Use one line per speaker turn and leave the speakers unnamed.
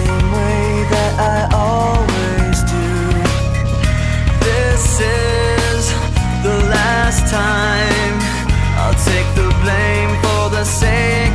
same way that I always do. This is the last time I'll take the blame for the sake